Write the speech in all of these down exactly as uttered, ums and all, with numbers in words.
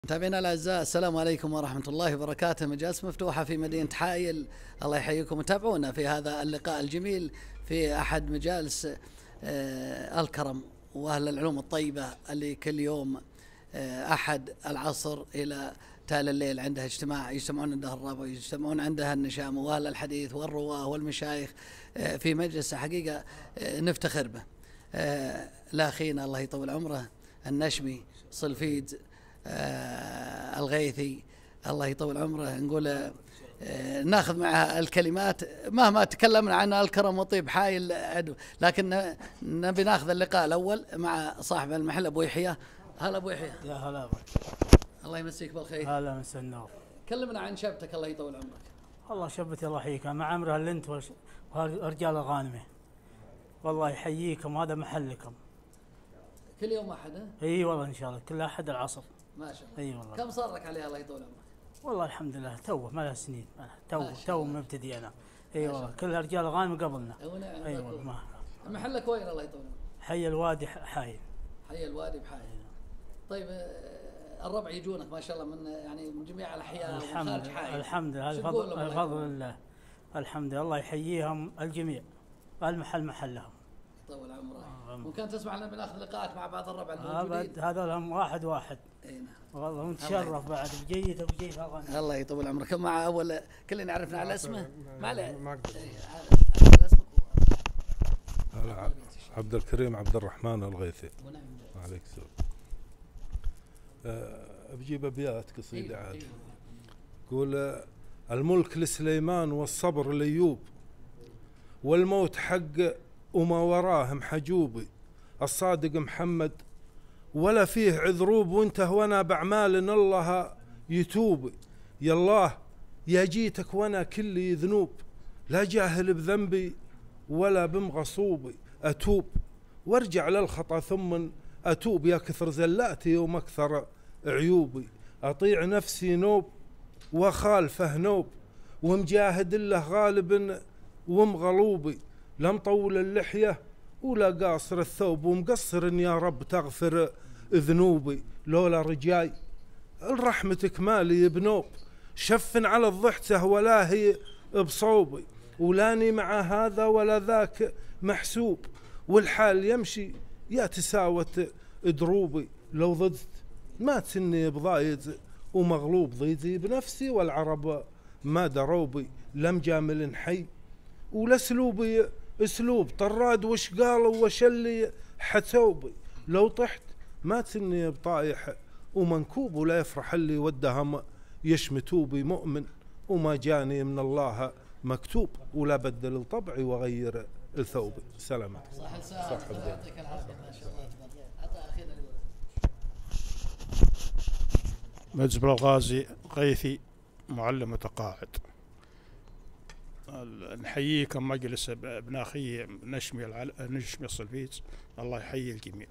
متابعينا الاعزاء، السلام عليكم ورحمه الله وبركاته. مجالس مفتوحه في مدينه حائل، الله يحييكم. وتابعونا في هذا اللقاء الجميل في احد مجالس آه الكرم واهل العلوم الطيبه اللي كل يوم آه احد العصر الى تالي الليل عنده اجتماع، يجتمعون عنده الربع، يجتمعون عنده النشام واهل الحديث والرواه والمشايخ آه في مجلس حقيقه آه نفتخر به. آه لا اخينا الله يطول عمره النشمي صلفيد آه الغيثي الله يطول عمره، نقول آه ناخذ معها الكلمات مهما تكلمنا عن الكرم وطيب حايل عدو، لكن نبي ناخذ اللقاء الاول مع صاحب المحل ابو يحيى. هلا ابو يحيى. يا هلا بك. الله يمسيك بالخير. هلا مسا النور. كلمنا عن شبتك الله يطول عمرك. والله شبتي الله يحييك مع عمرها اللي انت ورجال الغانمه، والله يحييكم، هذا محلكم. كل يوم احد؟ اي والله ان شاء الله كل احد العصر. ما شاء الله. اي والله. كم صار لك عليها الله يطول عمرك؟ والله الحمد لله توه ما لها سنين، توه توه مبتدئ انا. اي والله كل رجال الغانم قبلنا. اي والله. ما محلك وين الله يطول عمرك؟ حي الوادي حايل. حي الوادي بحايل. طيب الربع يجونك ما شاء الله من يعني من جميع الاحياء وخارج حايل. الحمد لله، هذا فضل, فضل الله. الحمد لله، الله يحييهم الجميع. المحل محلهم. طول عمرك. ممكن تسمع لنا بناخذ لقاءات مع بعض الربع الموجودين. هذول هم واحد واحد. اي نعم. والله متشرف بعد بجيد وبجيد هذا. الله يطول عمرك. مع اول كلنا عرفنا على اسمه. ما عليه. ما اقدر. على اسمك. عبد الكريم عبد الرحمن الغيثي. ونعم. عليك السلام. أه بجيب ابيات قصيده عاد. أيوة. يقول الملك لسليمان والصبر لأيوب، والموت حق وما وراه محجوبي، الصادق محمد ولا فيه عذروب، وانت وانا باعمال الله يتوب. يا الله يا جيتك وانا كلي ذنوب، لا جاهل بذنبي ولا بمغصوبي، اتوب وارجع للخطا ثم اتوب، يا كثر زلاتي وما اكثر عيوبي، اطيع نفسي نوب وخالفه نوب، ومجاهد الله غالب ومغلوبي، لا مطول اللحيه ولا قاصر الثوب، ومقصر يا رب تغفر ذنوبي، لولا رجاي الرحمتك مالي بنوب، شفن على الضحته ولا هي بصوبي، ولاني مع هذا ولا ذاك محسوب، والحال يمشي يا تساوت دروبي، لو ضدت ما تسني بضايد ومغلوب، ضيدي بنفسي والعرب ما دروبي، لم جامل حي ولا اسلوبي اسلوب، طراد وش قالوا وش اللي حتوبي، لو طحت ما تسني بطايح ومنكوب، ولا يفرح اللي ودهم يشمتوبي، مؤمن وما جاني من الله مكتوب، ولا بدل طبعي وغير الثوب. سلامتك. صح السلام. يعطيك العافيه ما شاء الله. عطى اخينا مجبر الغازي غيثي معلم متقاعد. نحييكم مجلس ابن اخي نشمي العل... نشمي الصلفيت، الله يحيي الجميع.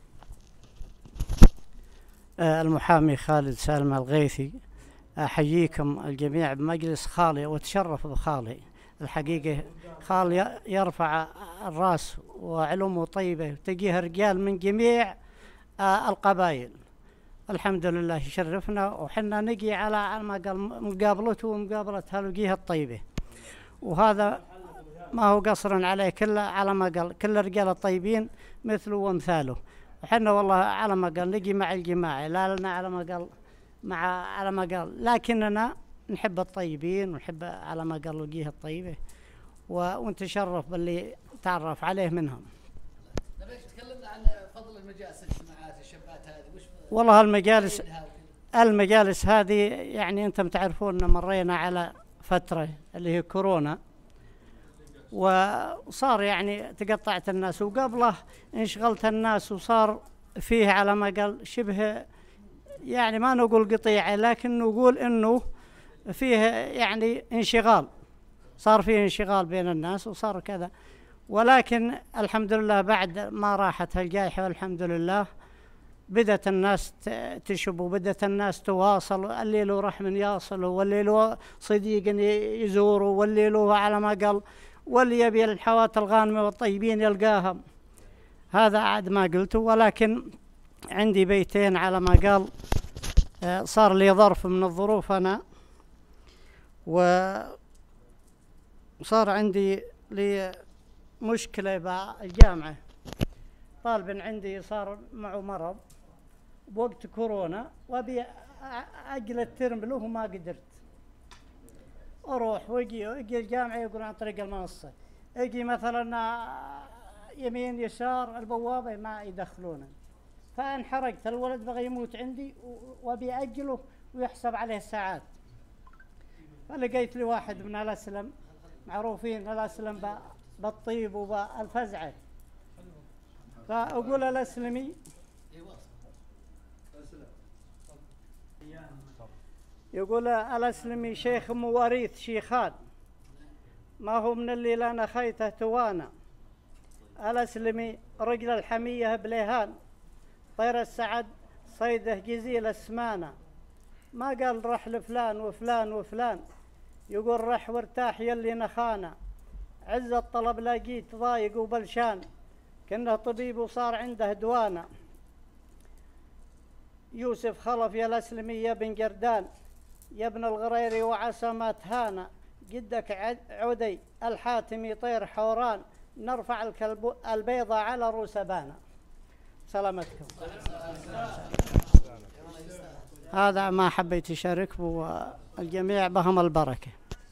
المحامي خالد سالم الغيثي، احييكم الجميع بمجلس خالي وتشرف بخالي. الحقيقه خالي يرفع الراس وعلومه طيبه، تجيه رجال من جميع القبائل. الحمد لله يشرفنا، وحنا نجي على مقابلته ومقابله هالوجيه الطيبه، وهذا ما هو قصر عليه، كله على ما قال كل الرجال الطيبين مثله وامثاله. وحنا والله على ما قال نجي مع الجماعه، لا لنا على ما قال مع على ما قال، لكننا نحب الطيبين ونحب على ما قال الوجيه الطيبه، ونتشرف باللي تعرف عليه منهم. نبيك تكلمنا عن فضل المجالس الاجتماعات الشبات هذه. وش والله المجالس المجالس هذه يعني انتم تعرفون مرينا على فتره اللي هي كورونا، وصار يعني تقطعت الناس، وقبله انشغلت الناس، وصار فيه على ما قال شبه يعني ما نقول قطيعه، لكن نقول انه فيه يعني انشغال، صار فيه انشغال بين الناس وصار كذا. ولكن الحمد لله بعد ما راحت هالجائحه والحمد لله بدأت الناس تشب، وبدأت الناس تواصل، اللي له رحم يصله، واللي له صديق يزوره، واللي له على ما قال، واللي يبي الحوات الغانمة والطيبين يلقاها. هذا عاد ما قلته، ولكن عندي بيتين على ما قال صار لي ظرف من الظروف أنا، وصار عندي لي مشكلة بالجامعة. طالب عندي صار معه مرض بوقت كورونا، وأبي أجل الترم له وما قدرت. أروح وأجي أجي الجامعة يقولون عن طريق المنصة، أجي مثلا يمين يسار البوابة ما يدخلونه، فانحرقت. الولد بغى يموت عندي وأبي أجله ويحسب عليه الساعات. فلقيت لي واحد من الأسلم، معروفين الأسلم بالطيب وبالفزعة، فأقول الأسلمي يقول الأسلمي شيخ مواريث شيخان، ما هو من اللي لنا خيته توانا. الأسلمي رجل الحمية بليهان، طير السعد صيده جزيل السمانة. ما قال رح لفلان وفلان وفلان، يقول رح وارتاح يلي نخانا. عز الطلب لاقيت ضايق وبلشان، كأنه طبيب وصار عنده دوانا. يوسف خلف يا الأسلمي يا بن جردان، يا ابن الغريري وعسى ما تهانا. جدك عدي الحاتمي طير حوران، نرفع الكلب البيضة على روسبانا. سلامتكم. هذا ما حبيت أشارك، والجميع بهم البركة.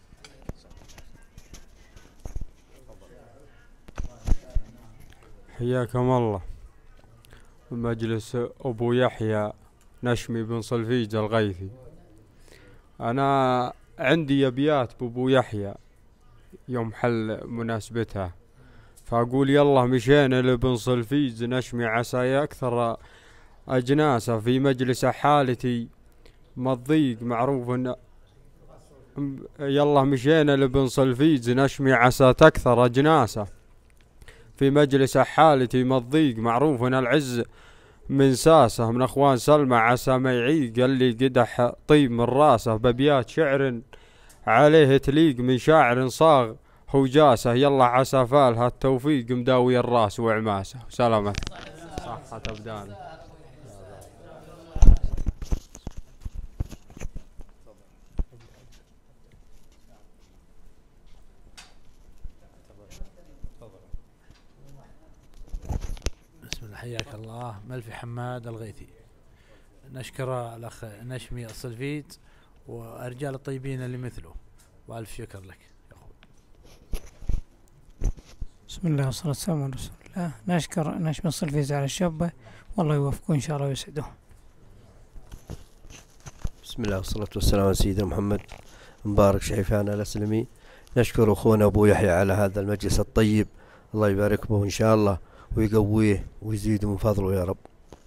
حياكم الله. مجلس أبو يحيى نشمي بن صلفيج الغيثي. أنا عندي أبيات بأبو يحيى يوم حل مناسبتها، فأقول يلا مشينا لبن صلفيج نشمي عسى أكثر أجناسه. في مجلس حالتي ما الضيق معروف إن يلا مشينا لبن صلفيج نشمي عسى تكثر أجناسه. في مجلس حالتي ما الضيق معروف إن العز من ساسه. من أخوان سلمى عسى ما يعيق اللي قدح طيب من راسه. بأبيات شعر عليه تليق من شاعر صاغ هو جاسه. يلا عسى فالها التوفيق مداوي الراس وعماسه. سلامة صحة أبدان. بسم الله، حياك الله. ملفي حماد الغيثي. نشكر الأخ نشمي الصلفيت والرجال الطيبين اللي مثله، وألف شكر لك يا أخوي. بسم الله والصلاة والسلام على رسول الله. نشكر نشمي الصلفيت على الشبة، والله يوفقه إن شاء الله ويسعده. بسم الله والصلاة والسلام على سيدنا محمد مبارك شعيفان الأسلمي. نشكر أخونا أبو يحيى على هذا المجلس الطيب، الله يبارك به إن شاء الله ويقويه ويزيده من فضله يا رب.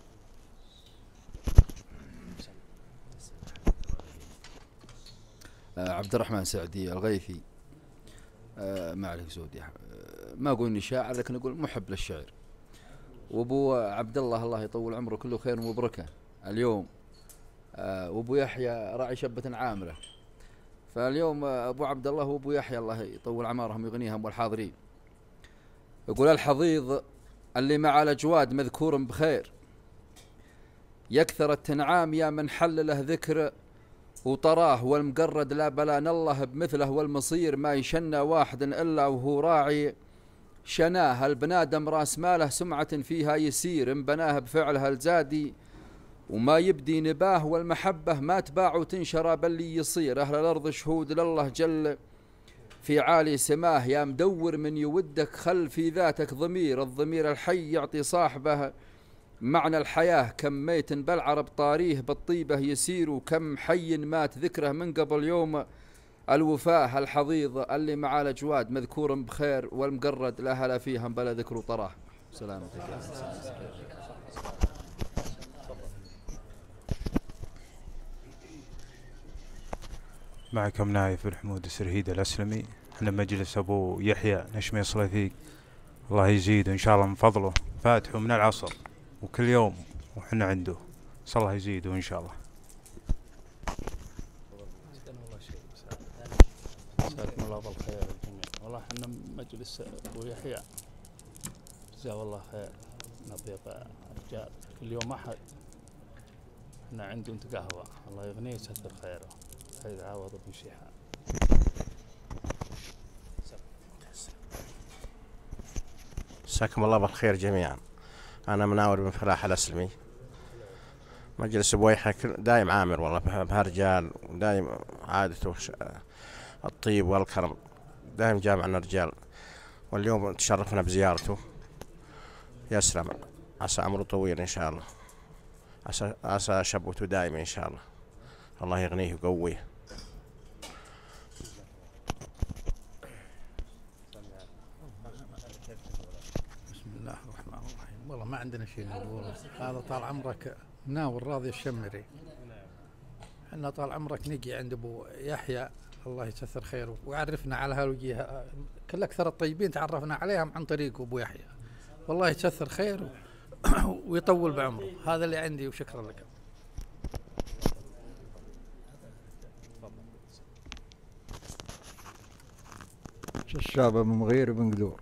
عبد الرحمن سعدي الغيثي. آه ما عليك سعودي، آه ما أقول إني شاعر لكن أقول محب للشعر. وأبو عبد الله الله يطول عمره كله خير وبركة اليوم. آه وأبو يحيى راعي شبة عامرة، فاليوم أبو عبد الله وأبو يحيى الله يطول عمرهم ويغنيهم والحاضرين. يقول الحضيض اللي مع الأجواد مذكور بخير، يكثر التنعام يا من حل له ذكر وطراه. والمقرد لا بلان الله بمثله، والمصير ما يشنى واحد إلا وهو راعي شناه. البنادم راس ماله سمعة فيها يسير، إن بناه بفعلها الزادي وما يبدي نباه. والمحبة ما تباع وتنشرى بل يصير، أهل الأرض شهود لله جل في عالي سماه. يا مدور من يودك خل في ذاتك ضمير، الضمير الحي يعطي صاحبه معنى الحياة. كم ميت بالعرب طاريه بالطيبة يسير، وكم حي مات ذكره من قبل يوم الوفاه. الحضيض اللي مع الأجواد مذكور بخير، والمقرد لا هلا فيهم بلا ذكر طراه. سلامتك. معكم نايف الحمود السرهيد الأسلمي. احنا مجلس أبو يحيى نشمي صليفي، الله يزيد إن شاء الله من فضله. فاتحه من العصر وكل يوم وحنا عنده، صلى الله يزيده إن شاء الله. جزاكم الله بالخير الجميع. والله احنا مجلس أبو يحيى جزاه الله خير، نضيف الرجال كل يوم أحد احنا عنده انت قهوة، الله يغنيه ويكثر خيره، هيدا عوض ابو شيحان. مساكم الله بالخير جميعا. أنا مناور بن فلاح الأسلمي. مجلس بويحة دايم عامر والله بهالرجال، ودايم عادته الطيب والكرم، دايم جامعنا رجال، واليوم تشرفنا بزيارته. يسلم، عسى عمره طويل إن شاء الله، عسى عسى شبوته دائما إن شاء الله، الله يغنيه ويقويه. والله ما عندنا شيء نقوله، هذا طال عمرك مناور راضي الشمري. احنا طال عمرك نجي عند ابو يحيى الله يكثر خيره ويعرفنا على هالوجيه، كل اكثر الطيبين تعرفنا عليهم عن طريق ابو يحيى، والله يكثر خيره ويطول بعمره. هذا اللي عندي وشكرا لك. الشاب بن مغير بن قدور.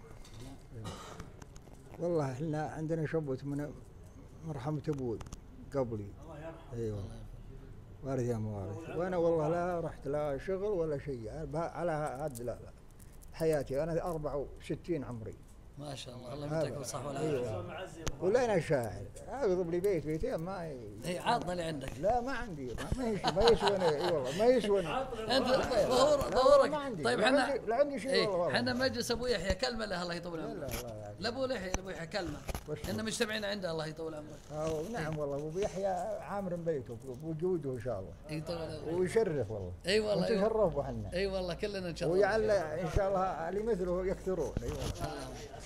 والله احنا عندنا شبوة من مرحمة ابوي قبلي. اي والله وارث يا موارث، وانا والله لا رحت لا شغل ولا شيء على هذا، لا لا حياتي انا أربعة وستين عمري ما شاء الله. الله يمتعك بالصحة والعافية. ايوه ولا انا شاعر اقضب لي بيت بيتين ما هي عاطنا اللي عندك. لا ما عندي، ما يسوى ما يسوى اي والله ما يسوى. انت ظهور ظهورك. طيب احنا لا عندي شيء والله. احنا مجلس ابو يحيى كلمه له الله يطول عمرك. لابو يحيى لابو يحيى كلمه ان مجتمعين عنده الله يطول عمرك. اه نعم والله ابو يحيى عامر بيته بوجوده ان شاء الله. اي طبعا ويشرف والله. اي والله نتشرف وحنا. اي والله كلنا ان شاء الله. ويعلى ان شاء الله اللي مثله يكثرون. اي والله.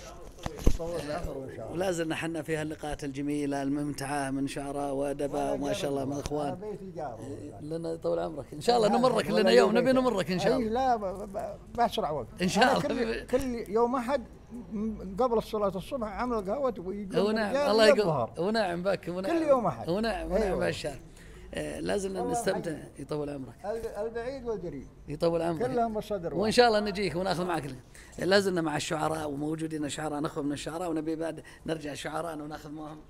ولا زلنا حنا في هاللقاءات الجميله الممتعه من شعراء وادباء وما شاء الله من اخوان. لنا طول عمرك ان شاء الله نمرك لنا يوم نبي نمرك ان شاء الله. لا باسرع وقت ان شاء الله. كل, كل يوم احد قبل الصلاه الصبح عمل قهوه ويجي. ونعم الله يقول ونعم بك ونعم كل يوم احد ونعم ونعم بهالشهر. لازلنا نستمتع. يطول عمرك. البعيد والقريب يطول عمرك كلهم بالصدر، وان شاء الله نجيك وناخذ معك. لازلنا مع الشعراء وموجودين شعراء، نخذ من الشعراء ونبي بعد نرجع شعراء وناخذ معهم.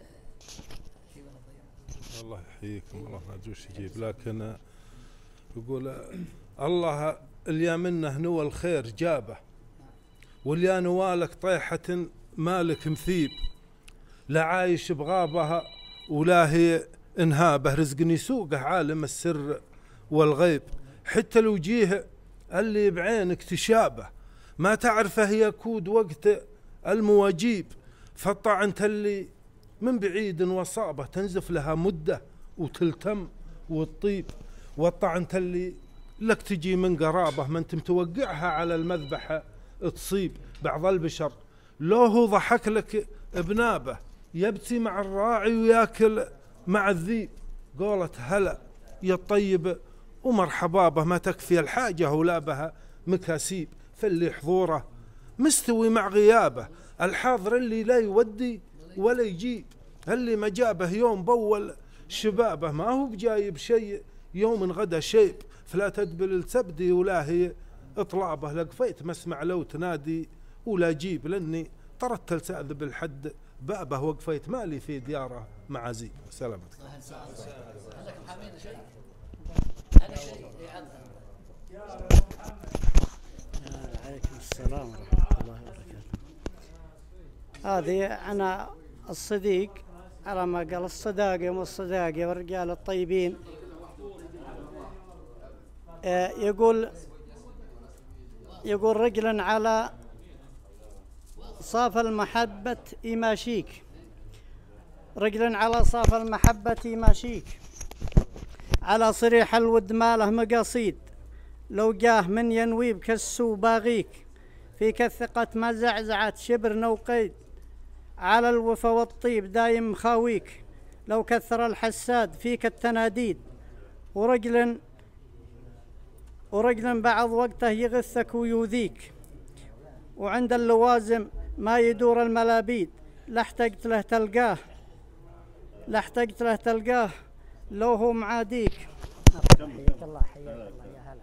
الله يحييكم، الله ما جوش يجيب، لكن يقول الله اللي منه نوى الخير جابه، واللي نوالك طيحة مالك مثيب، لا عايش بغابها ولا هي انهابه، رزقني سوقه عالم السر والغيب، حتى لو جيه اللي بعينك تشابه، ما تعرفه يكود وقت المواجيب، فالطعنت اللي من بعيد وصابه تنزف لها مدة وتلتم وتطيب، والطعنت اللي لك تجي من قرابه ما انت متوقعها على المذبحة تصيب. بعض البشر لو هو ضحك لك بنابه يبتي مع الراعي وياكل مع الذيب، قولت هلا يا الطيب ومرحبا به، ما تكفي الحاجة ولا بها مكاسيب، فاللي حضوره مستوي مع غيابه، الحاضر اللي لا يودي ولا يجيب، اللي ما جابه يوم بول شبابه، ما هو بجايب شيء يوم غدا شيب، فلا تقبل التبدي ولا هي اطلابه، لقفيت مسمع لو تنادي ولا جيب، لاني طردت التأذب الحد بابه، وقفيت مالي في دياره مع زيب. سلامتك. عليكم السلام ورحمة الله وبركاته. هذه أنا الصديق على ما قال الصداقة والصداقة والرجال الطيبين. يقول يقول رجل على صاف المحبة يماشيك، رجل على صاف المحبة يماشيك، على صريح الود ماله مقاصيد، لو جاه من ينوي بكسو باغيك، فيك الثقة ما زعزعت شبر نوقيد، على الوفا والطيب دايم مخاويك، لو كثر الحساد فيك التناديد، ورجل ورجل بعض وقته يغثك ويوذيك، وعند اللوازم ما يدور الملابيد، لا احتجت له تلقاه لا احتجت له تلقاه لو هو معاديك. حياك الله حياك الله يا هلا.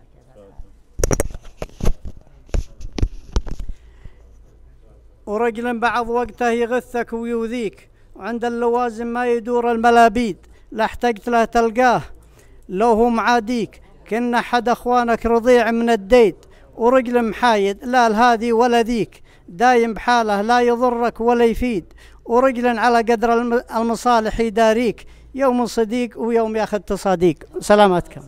ورجل بعض وقته يغثك ويوذيك، وعند اللوازم ما يدور الملابيد، لا احتجت له تلقاه لو هو معاديك، كنا حد أخوانك رضيع من الديد ورجل محايد، لا لهذي ولا ذيك، دايم بحاله لا يضرك ولا يفيد، ورجل على قدر المصالح يداريك، يوم صديق ويوم ياخذ تصاديق. سلامتكم.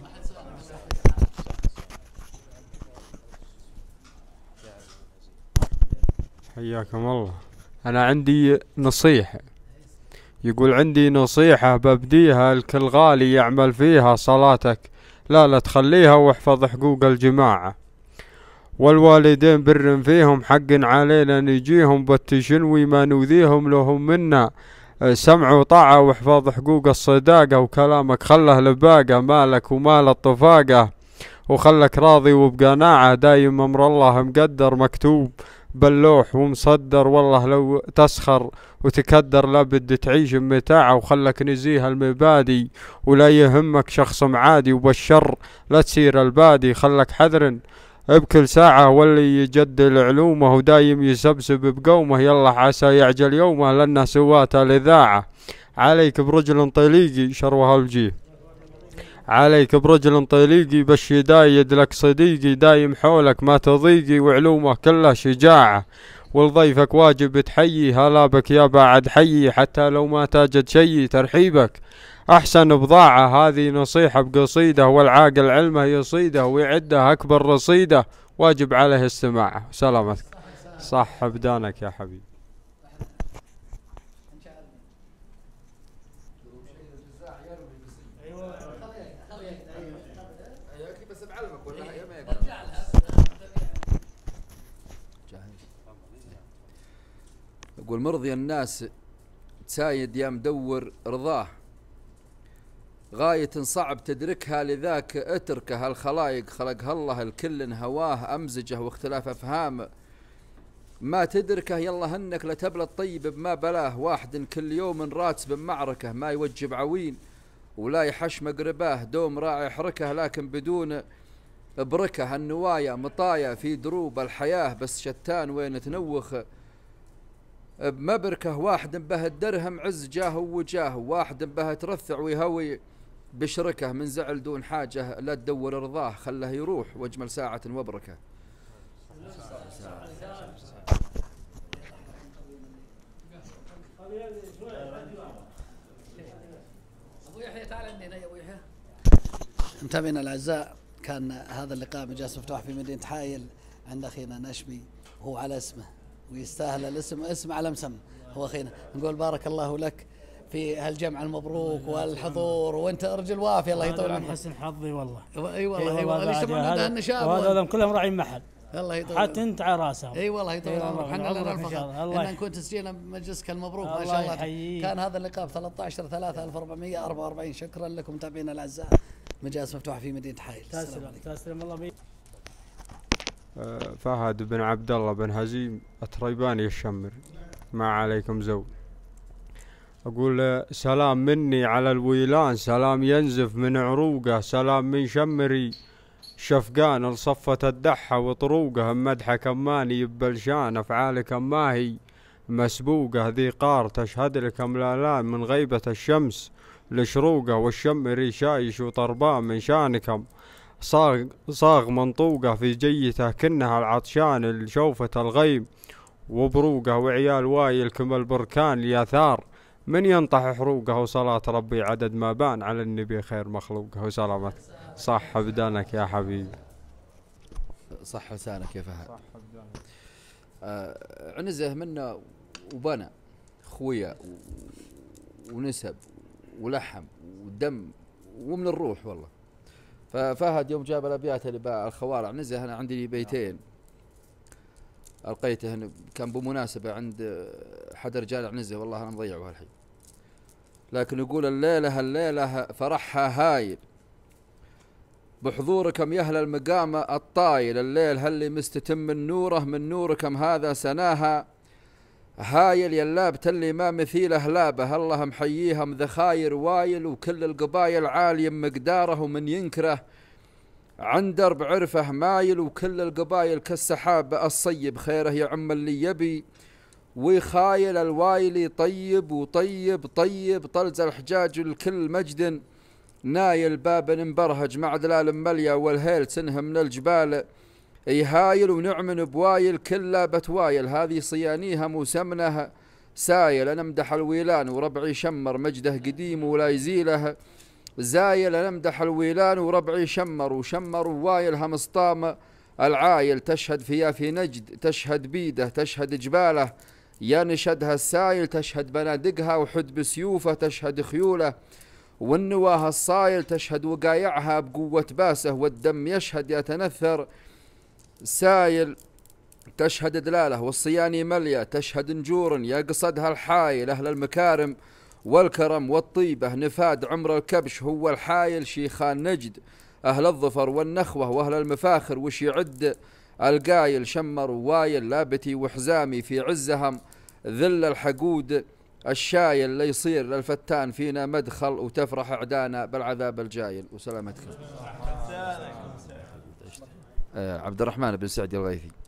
حياكم الله. أنا عندي نصيحة، يقول عندي نصيحة ببديها الكل غالي يعمل فيها، صلاتك لا لا تخليها واحفظ حقوق الجماعة، والوالدين بر فيهم حق علينا نجيهم، بالتشنوي ما نوذيهم لهم منا سمع وطاعة، واحفظ حقوق الصداقة، وكلامك خله لباقة مالك ومال الطفاقة، وخلك راضي وبقناعة، دايم أمر الله مقدر مكتوب باللوح ومصدر، والله لو تسخر وتكدر لابد تعيش بمتاعة، وخلك نزيه المبادي ولا يهمك شخص معادي، وبالشر لا تسير البادي، خلك حذر بكل ساعة واللي يجدل علومه، ودايم يسبسب بقومه، يلا عسى يعجل يومه لأنه سواته الإذاعة، عليك برجل طليقي شروها الجيه، عليك برجل طليقي بالشدايد لك صديقي، دايم حولك ما تضيقي وعلومه كلها شجاعة، ولضيفك واجب تحيي، هلا بك يا بعد حيي، حتى لو ما تجد شي ترحيبك أحسن بضاعة، هذه نصيحة بقصيدة، والعاقل علمه يصيده ويعده أكبر رصيده، واجب عليه استماعه. سلامتك. صح بدانك يا حبيبي. يقول مرضي الناس تسايد يا مدور رضاه، غاية صعب تدركها لذاك اتركه، الخلايق خلقها الله الكل هواه أمزجه، واختلاف أفهام ما تدركه، يلا هنك لتبلى الطيب بما بلاه، واحد كل يوم راتب بمعركة، ما يوجب عوين ولا يحش مقرباه، دوم راعي يحركه لكن بدون بركه، النوايا مطايا في دروب الحياة، بس شتان وين تنوخ بمبركه، واحد به الدرهم عز جاه ووجاه، واحد به ترثع ويهوي بشركه، من زعل دون حاجة لا تدور رضاه، خله يروح واجمل ساعة وبركه. أبو يحيى تعال عندنا يا أبو يحيى. متابعينا الأعزاء، كان هذا اللقاء مجالس مفتوح في مدينة حائل عند أخينا نشمي، هو على اسمه ويستاهل الاسم، اسم على مسمى، هو أخينا. نقول بارك الله لك في هالجمع المبروك والحضور، وانت رجل وافي الله يطول عمرك. حسن حظي والله. اي والله اي والله ليش تبغون هذا النشاب، وهذول كلهم راعين محل. الله يطول حتى انت على راسهم. اي والله يطول عمرك، احنا لنا الفخر ان نكون تسجيلنا بمجلسك المبروك ما شاء الله. يحييك. كان هذا اللقاء في ثلاثة عشر ثلاثة ألف وأربعمئة وأربعة وأربعين. شكرا لكم متابعينا الاعزاء، مجالس مفتوحه في مدينه حائل. تسلم تسلم الله بيك. فهد بن عبد الله بن هزيم التريباني الشمر، ما عليكم زود. أقول سلام مني على الويلان، سلام ينزف من عروقه، سلام من شمري شفقان لصفة الدحة وطروقه، مدحة كماني ببلشان أفعالك ما هي مسبوقة، ذي قار تشهد لك ملالان من غيبة الشمس لشروقه، والشمري شايش وطربان من شانكم صاغ صاغ منطوقه، في جيته كنها العطشان لشوفة الغيم وبروقه، وعيال وايل كما البركان الياثار من ينطح حروقه، وصلاة ربي عدد ما بان على النبي خير مخلوقه. وسلامتك. صح بدانك يا حبيبي. صح لسانك يا فهد. آه عنزه منا وبنى خويا ونسب ولحم ودم ومن الروح والله. ففهد يوم جاب الابيات اللي باع الخوارع نزه، انا عندي بيتين القيته كان بمناسبه عند حد رجال عنزه، والله انا مضيعه هالحين، لكن يقول الليله الليله فرحها هايل بحضوركم يا اهل المقام الطايل، الليل هل مستتم من نوره، من نوركم هذا سناها هايل، يلاب تلي ما مثيله لابه، الله محييها مذخاير وايل، وكل القبايل عالي مقداره، ومن ينكره عن درب عرفه مايل، وكل القبايل كالسحاب الصيب، خيره يعم اللي يبي ويخايل الوايلي طيب وطيب طيب طلز الحجاج الكل مجد نايل باب مبرهج مع دلال مليا والهيل تنهم من الجبال يهايل ونعمن بوايل كلها بتوايل هذه صيانيها مسمنها سايل نمدح الويلان وربعي شمر مجده قديم ولا يزيله زايل نمدح الويلان وربعي شمر وشمر ووايلها مسطام العايل تشهد فيها في نجد تشهد بيده تشهد جباله يا نشدها السايل تشهد بنادقها وحد بسيوفه تشهد خيوله والنواه الصايل تشهد وقايعها بقوة باسه والدم يشهد يتنثر سايل تشهد دلاله والصياني مليا تشهد نجور يا قصدها الحايل أهل المكارم والكرم والطيبة نفاد عمر الكبش هو الحايل شيخان نجد أهل الظفر والنخوة وأهل المفاخر وش يعد القايل شمر ووايل لابتي وحزامي في عزهم ذل الحقود الشايل اللي يصير للفتان فينا مدخل وتفرح عدانا بالعذاب الجايل وسلامتكم. آه عبد الرحمن بن سعد الغيثي.